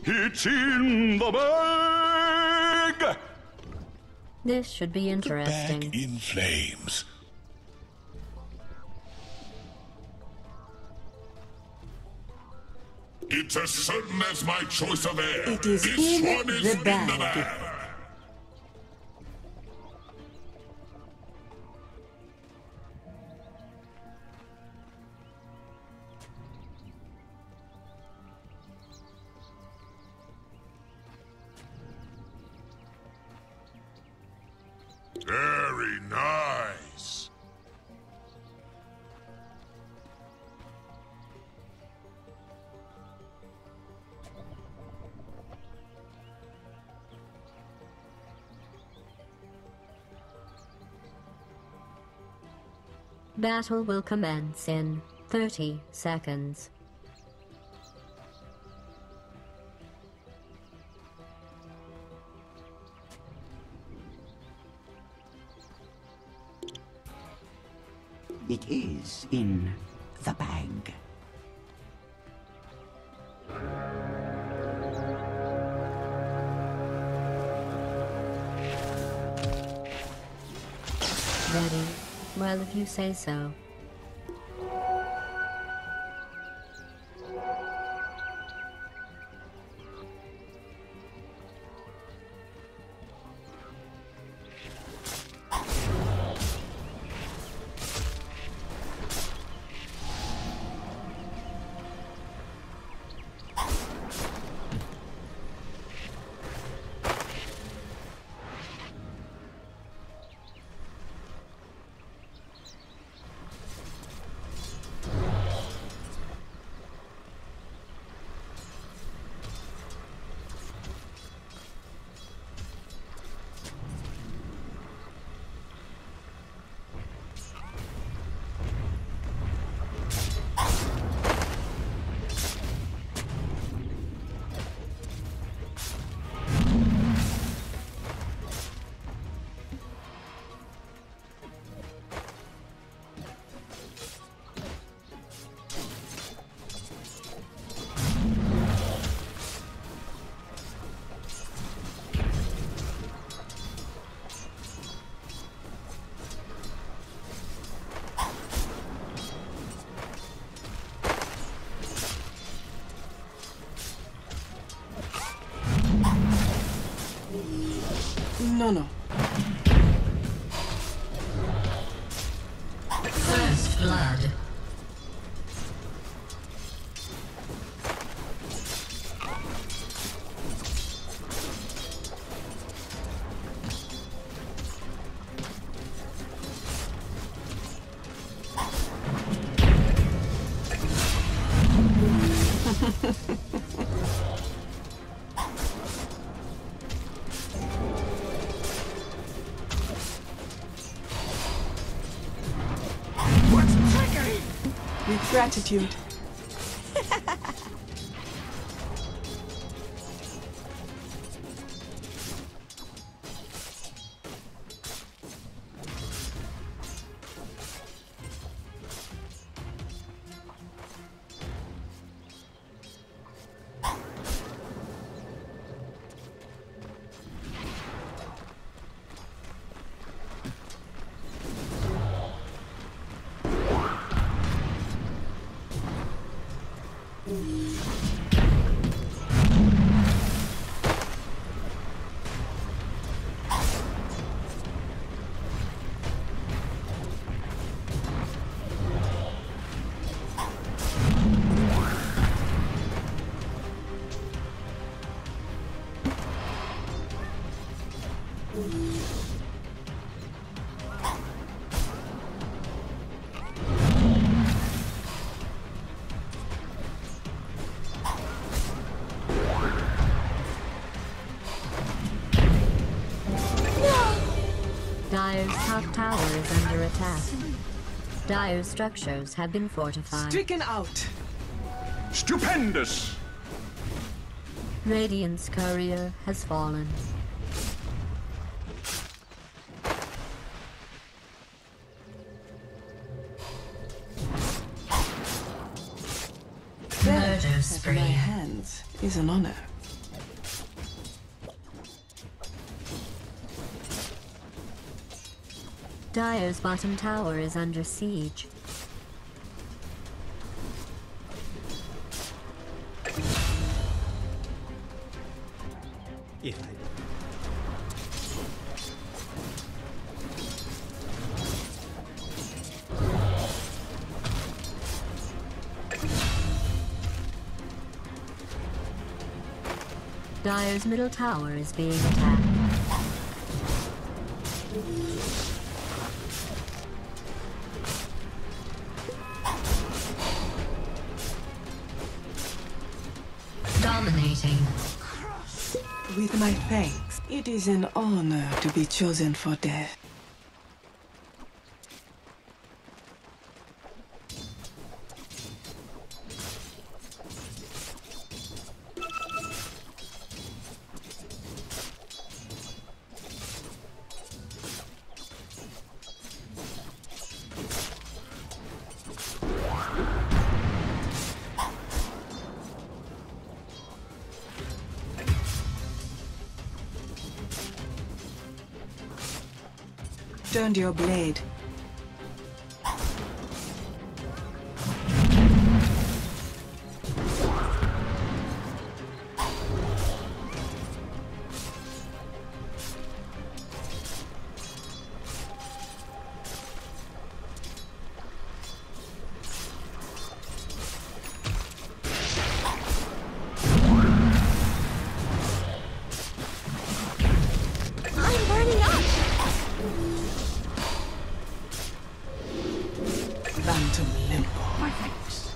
It's in the bag! This should be interesting. The bag in flames. It's as certain as my choice of air. It is this in one is the in bag. the bag. Very nice. Battle will commence in 30 seconds. It is in the bag. Ready? Well, if you say so. No. First blood. With gratitude. Dire's top tower is under attack. Dire's structures have been fortified. Stricken out. Stupendous! Radiant's courier has fallen. Murder spree. My hands is an honor. Dire's bottom tower is under siege. If I Dire's middle tower is being attacked. Dominating. With my thanks, it is an honor to be chosen for death. Turned your blade. I'm burning up! Phantom Limbo. My thanks.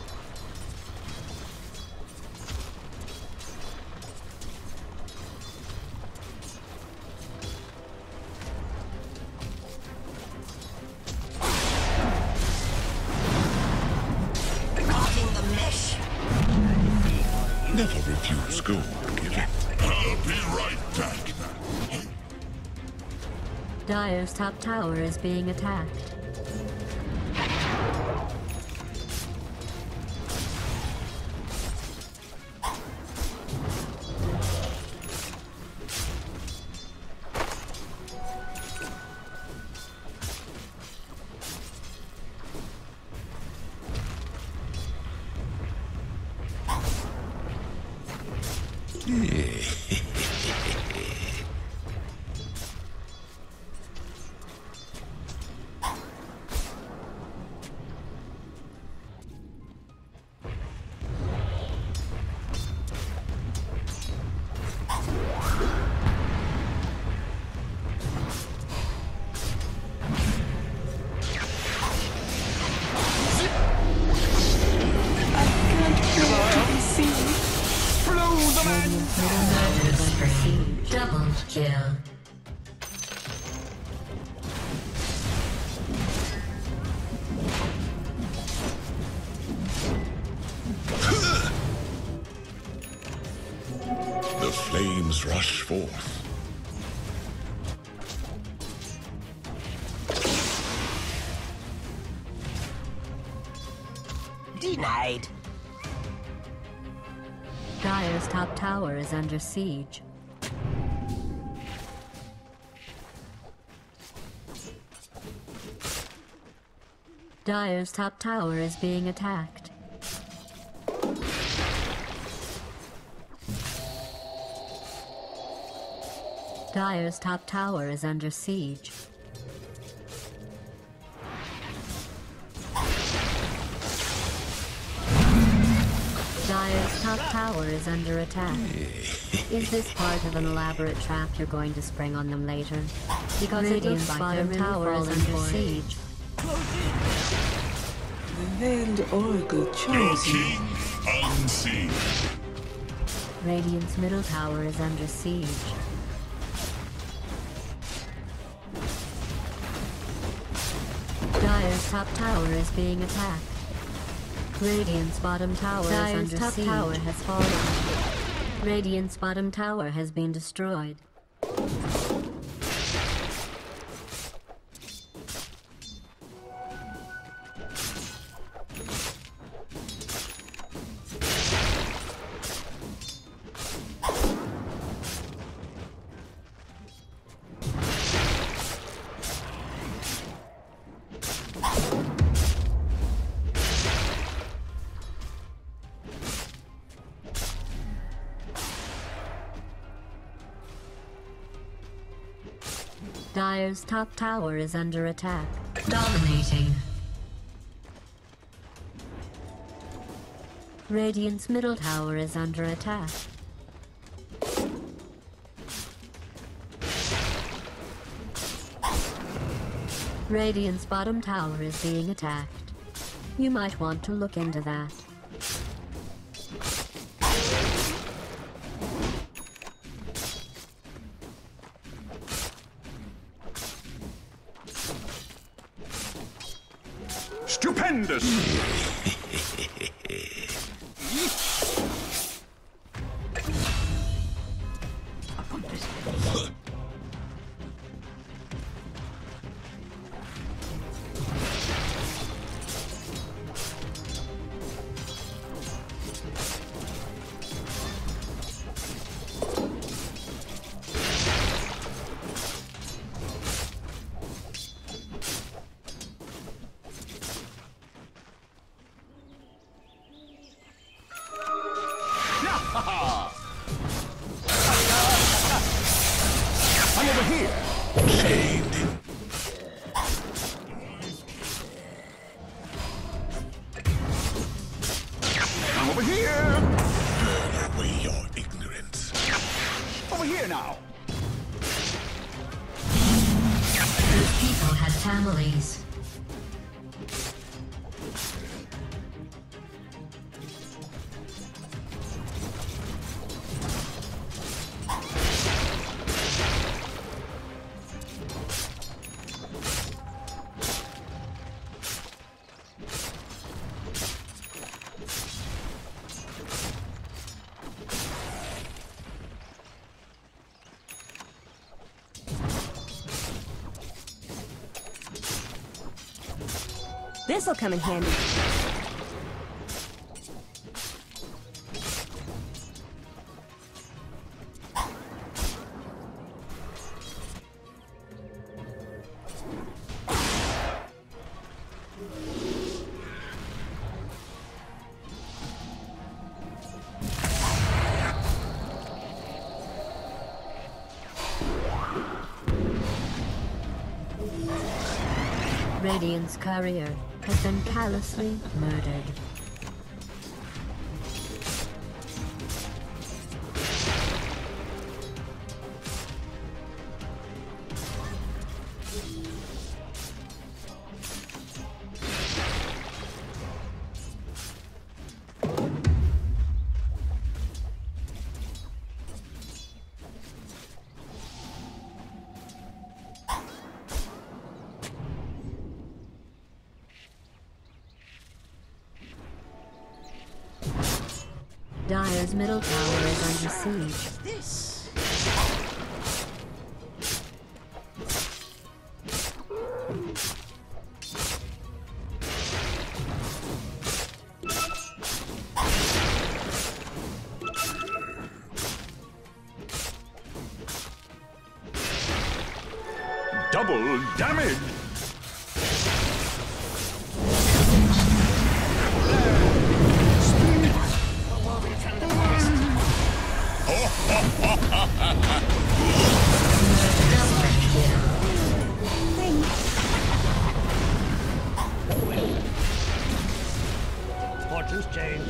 Cutting the mesh. Never refuse gold, kid. I'll be right back. Dire's top tower is being attacked. Double kill. The flames rush forth. Denied. Dire's top tower is under siege. Dire's top tower is being attacked. Dire's top tower is under siege. Dire's top tower is under attack. Is this part of an elaborate trap you're going to spring on them later? Because Radiant's bottom tower is under siege. The veiled oracle Your chose you. king unseen. Radiant's middle tower is under siege. Dire's top tower is being attacked. Radiant's bottom tower is under siege. Dire's top tower has fallen. Radiant's bottom tower has been destroyed. Dire's top tower is under attack. Dominating. Radiant's middle tower is under attack. Radiant's bottom tower is being attacked. You might want to look into that. Stupendous! I'm over here. Saved. I'm over here. Burn away your ignorance. Over here now. Those people had families. This'll come in handy. Radiant's courier has been callously murdered. Dire's middle tower is under siege. This. Double damage. Fortune's changed.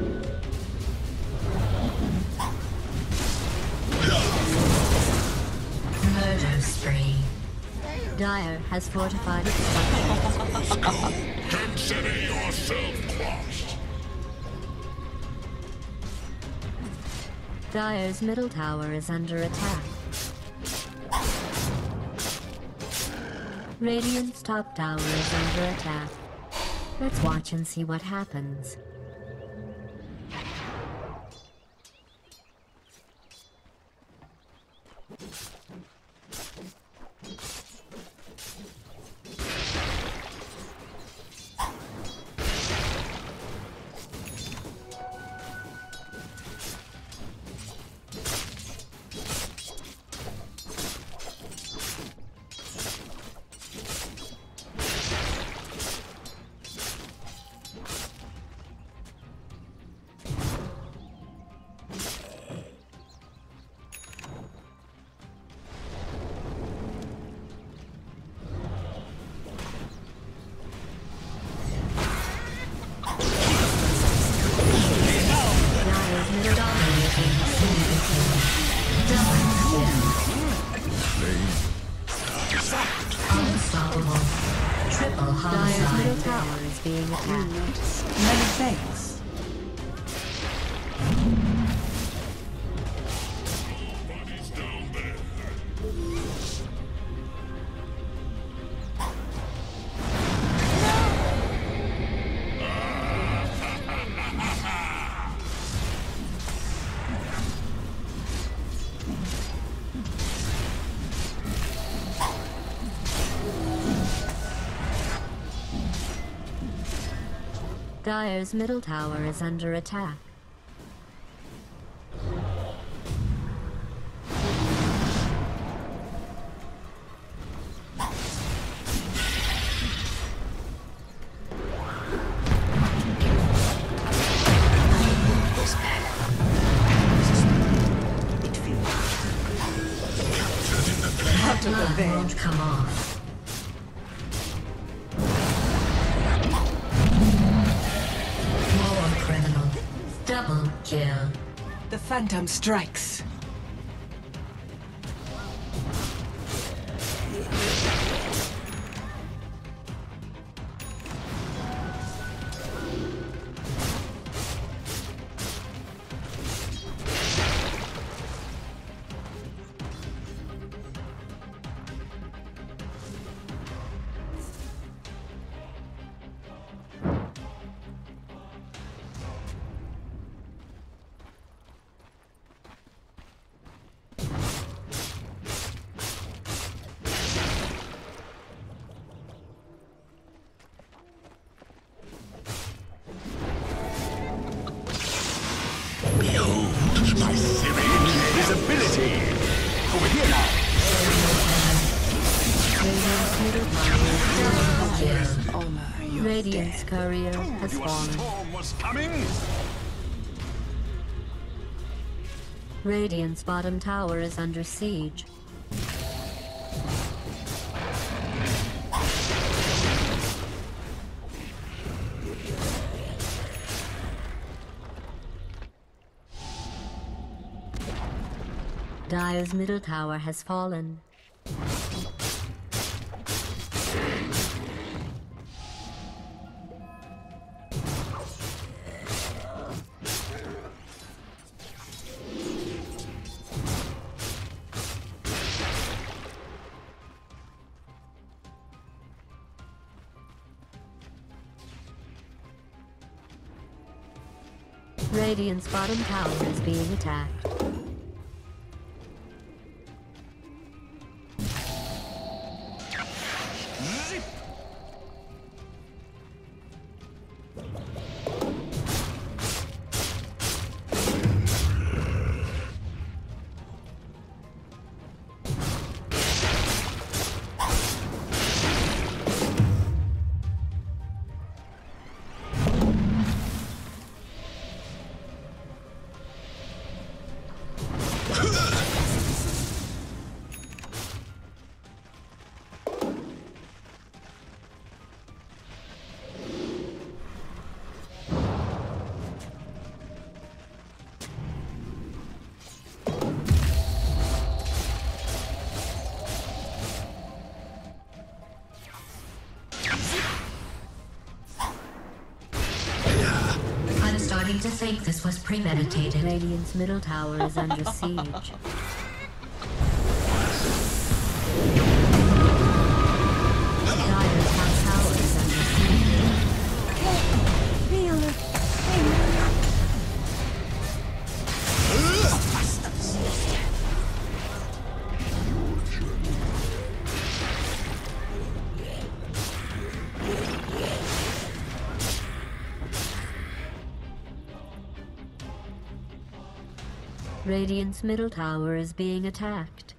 Murder spree. Dire has fortified its structures. Consider yourself lost. Dire's middle tower is under attack. Radiant's top tower is under attack. Let's watch and see what happens. is being attacked. Many thanks. Nobody's down there. Dire's middle tower is under attack. Out of the bed. Won't come off. More criminal. Double kill. The Phantom strikes. My Syrian invisibility. Over here now. Honor your Radiant's dead. courier has You a fallen. storm was coming. Radiant's bottom tower is under siege. Dire's middle tower has fallen. Radiant's bottom tower is being attacked. I'm starting to think this was premeditated. Radiant's middle tower is under siege. Dire's top tower is under Radiant's middle tower is being attacked.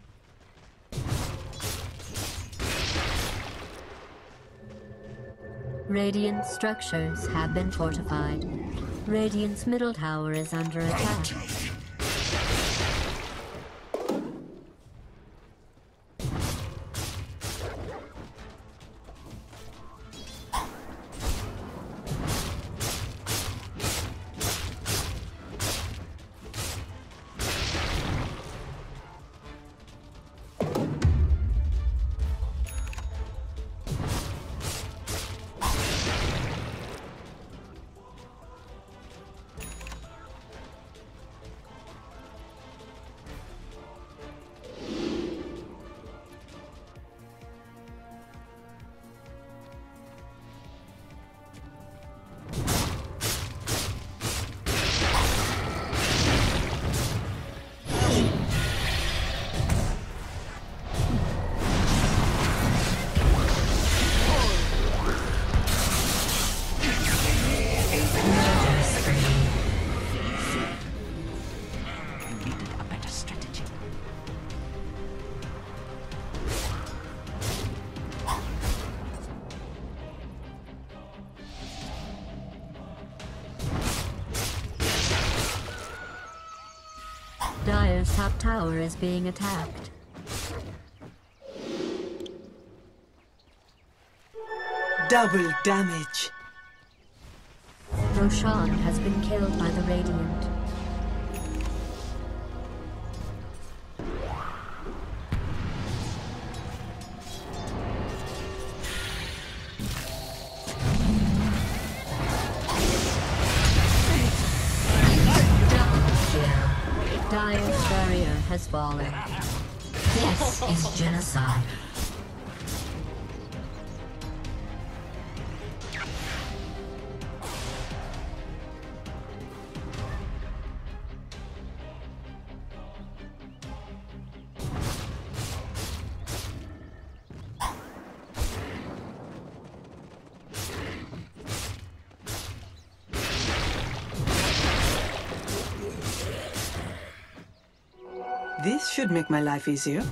Radiant structures have been fortified. Radiant's middle tower is under attack. Dire's top tower is being attacked. Double damage. Roshan has been killed by the Radiant. Dire's barrier has fallen. This is genocide. This should make my life easier.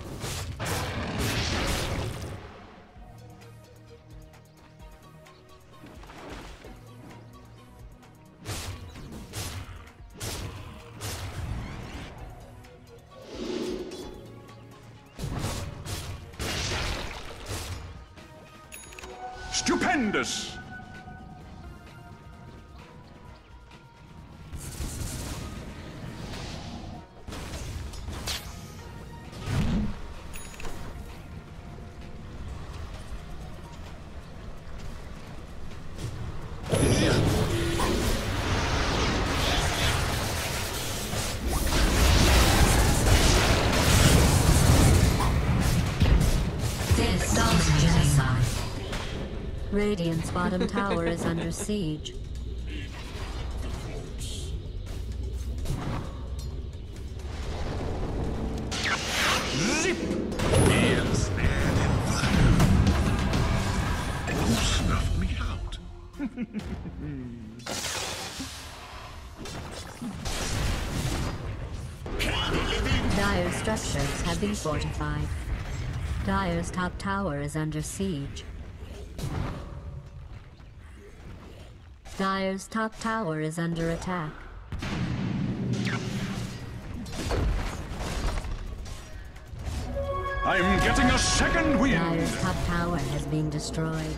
Stupendous! Radiant's bottom tower is under siege. Zip! Yes, and who snuffed me out? Dire's structures have been fortified. Dire's top tower is under siege. Dire's top tower is under attack. I'm getting a second wind! Dire's top tower has been destroyed.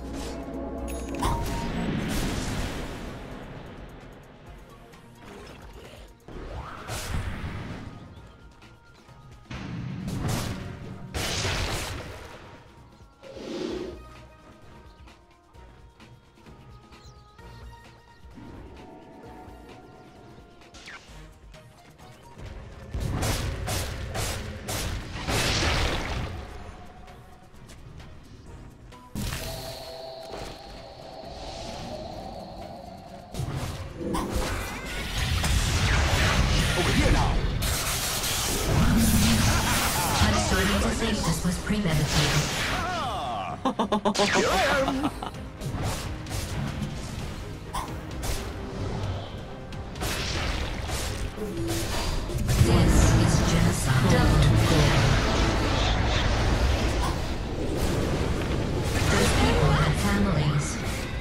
Over here now! I'm starting to think this was premeditated. Here I am! This is genocide. Don't go. Those people have families.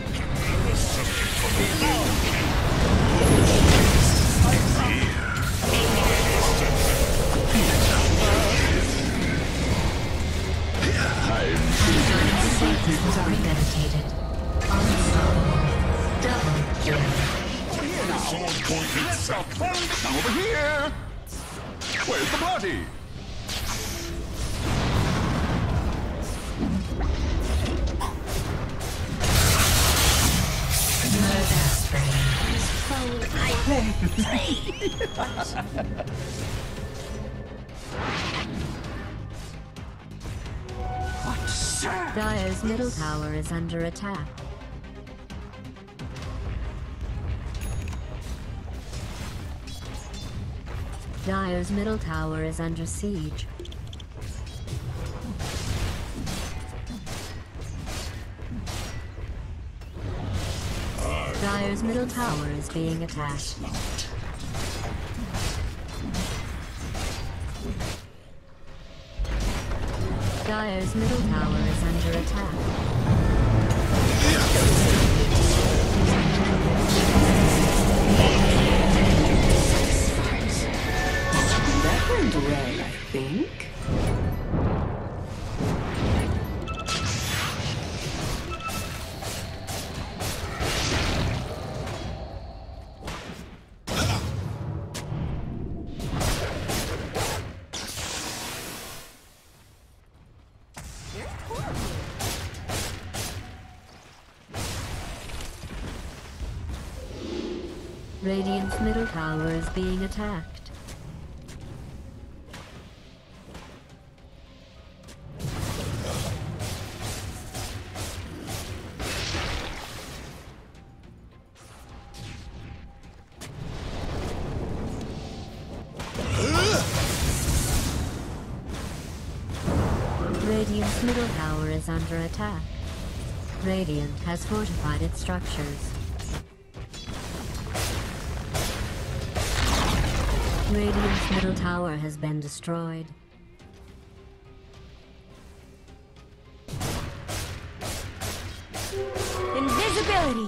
This was premeditated. Unstoppable. Double kill. Over here now! Let's go, folks! Now over here! Where's the party? Murder spree. What, sir? Dire's middle tower is under attack. Dire's middle tower is under siege. Dire's middle tower is being attacked. Dire's middle tower is under attack. Radiant's middle tower is being attacked. Radiant's middle tower is under attack. Radiant has fortified its structures. Radiant's middle tower has been destroyed. Invisibility!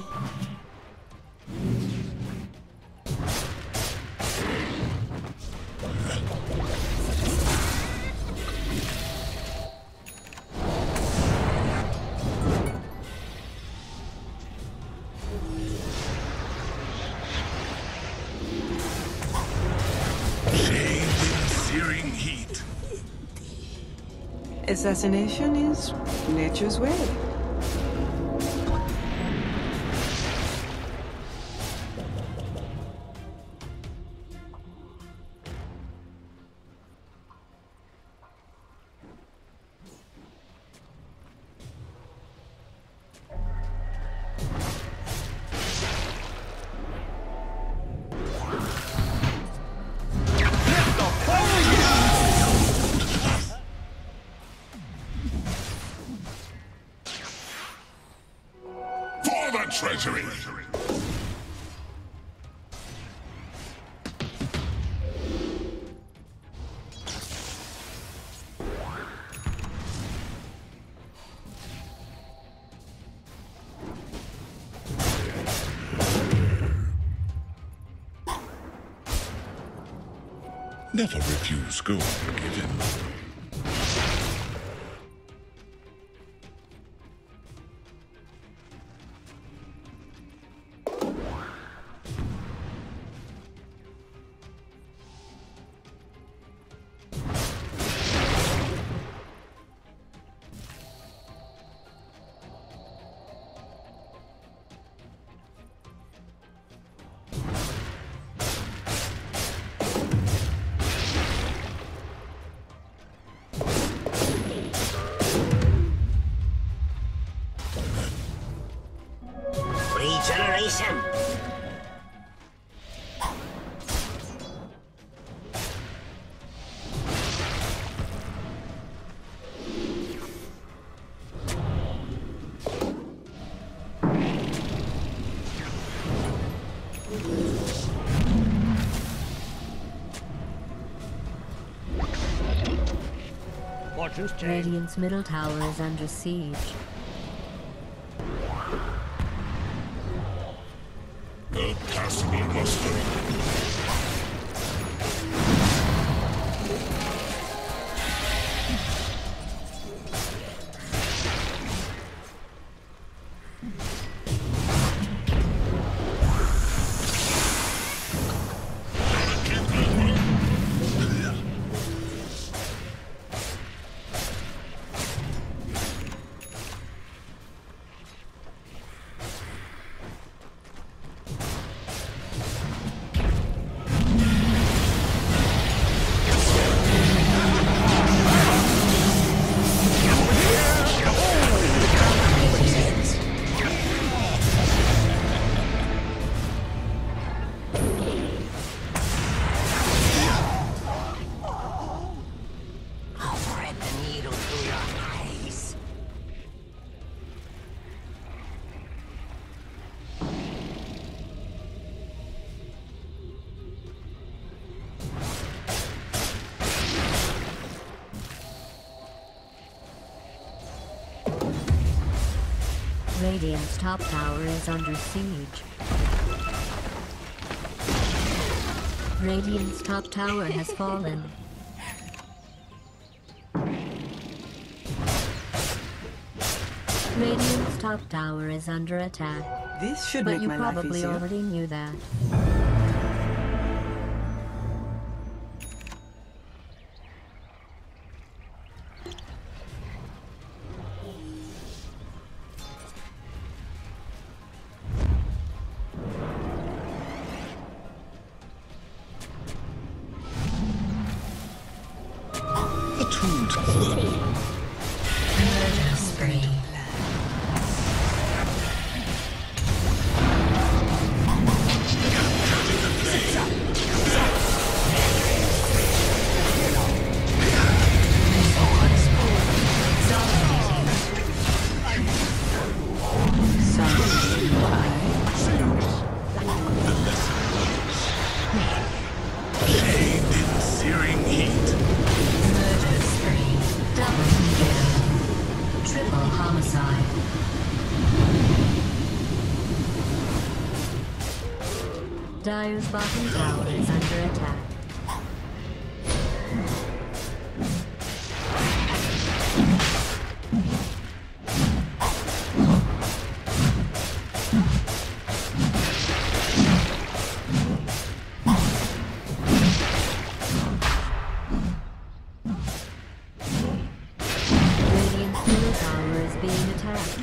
Assassination is nature's way. Treasury. Never refuse gold given. Regeneration. Radiant's middle tower is under siege. A passable muster. Radiant's top tower is under siege. Radiant's top tower has fallen. Radiant's top tower is under attack. This should But make you my life probably easier. already knew that. attuned to the Murder spree. searing heat. Murder spree. Double kill. Triple homicide. Dire's bottom tower is under attack. Radiant's middle tower is being attacked.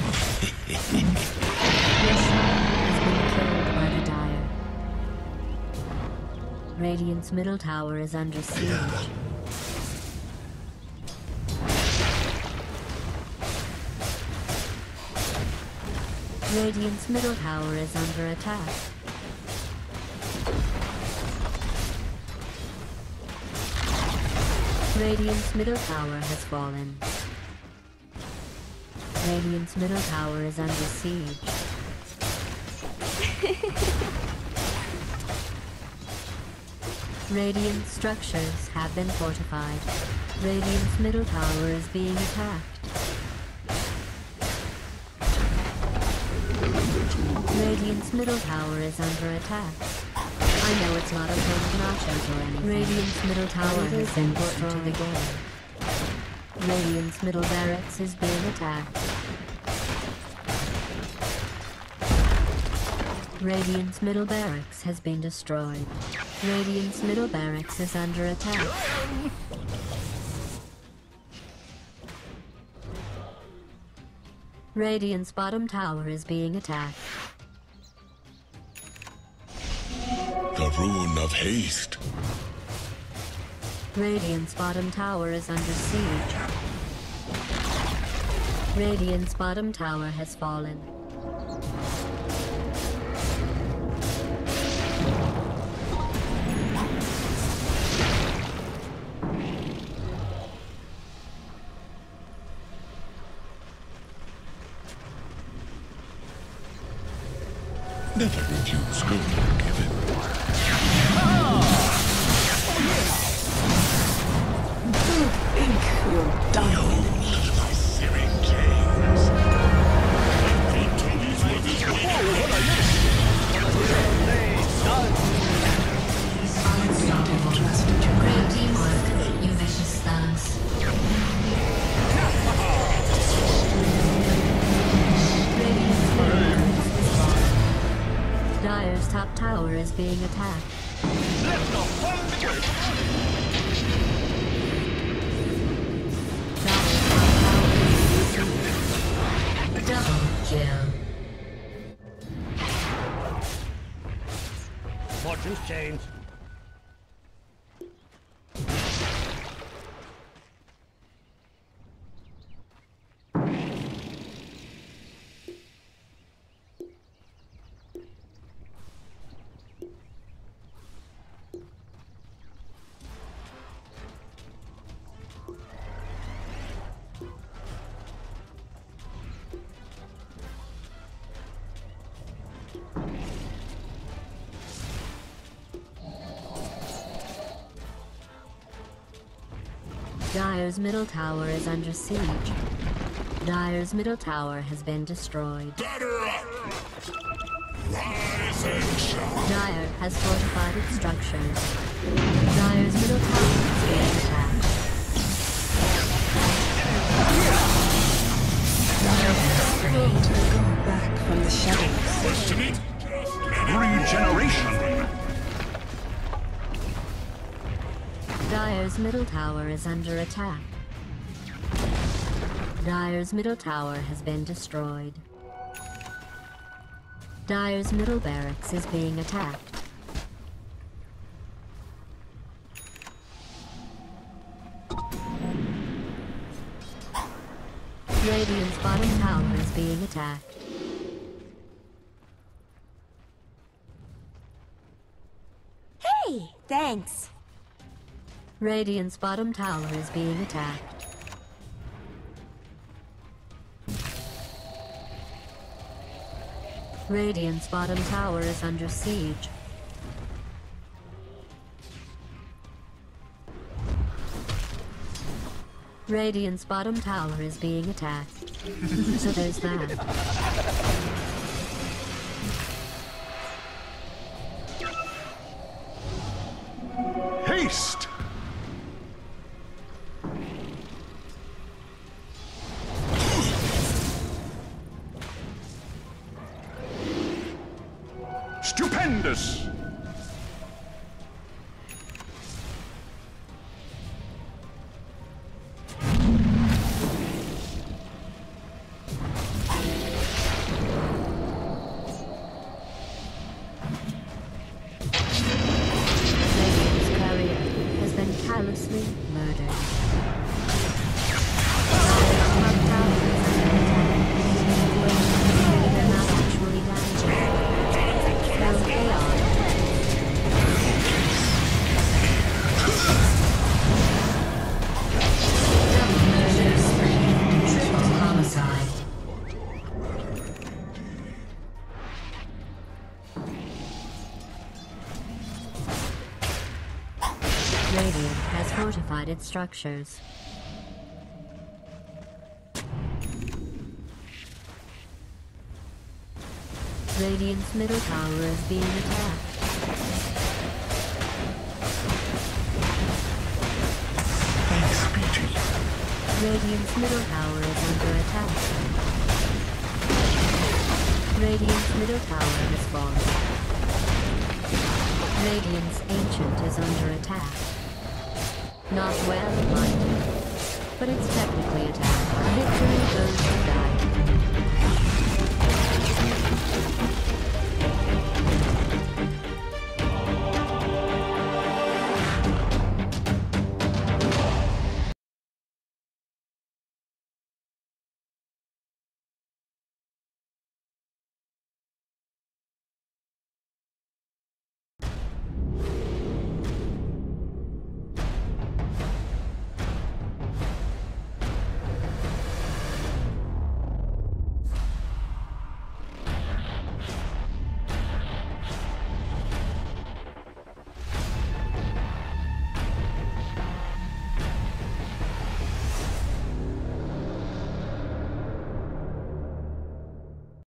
Your side has been killed by the Dire. Radiant's middle tower is under siege. Radiant's middle tower is under attack. Radiant's middle tower has fallen. Radiant's middle tower is under siege. Radiant structures have been fortified. Radiant's middle tower is being attacked. Radiant's middle tower is under attack. I know it's not a ton of nachos or anything. Radiant's middle tower has been destroyed again. Radiant's middle barracks is being attacked. Radiant's middle barracks has been destroyed. Radiant's middle barracks is under attack. Radiant's bottom tower is being attacked. The rune of haste. Radiant's bottom tower is under siege. Radiant's bottom tower has fallen. Never refuse good given. Think you're done. Behold my searing flames. Unstoppable. Great teamwork, you vicious thugs. Radiant's middle barracks is fallen. Dire's top tower is being attacked. Double kill. Fortune's changed. Dire's middle tower is under siege. Dire's middle tower has been destroyed. Batter up! Rise and shine! Dire has fortified its structures. Dire's middle tower is being attacked. Go back from the shadows. Question it? Regeneration. Dire's middle tower is under attack. Dire's middle tower has been destroyed. Dire's middle barracks is being attacked. Radiant's bottom tower is being attacked. Hey, thanks. Radiant's bottom tower is being attacked. Radiant's bottom tower is under siege. Radiant's bottom tower is being attacked. So there's that. Haste! Stupendous! Radiant's courier has been callously murdered. Radiant's top tower is under attack. They're not actually damaging. No, they are. Double murder spree. Triple homicide. Radiant has fortified its structures. Radiant's middle tower is being attacked. Thanks be to you. Radiant's middle tower is under attack. Radiant's middle tower has fallen. Radiant's ancient is under attack. Not well, mind you, but it's technically attack. Victory goes to die.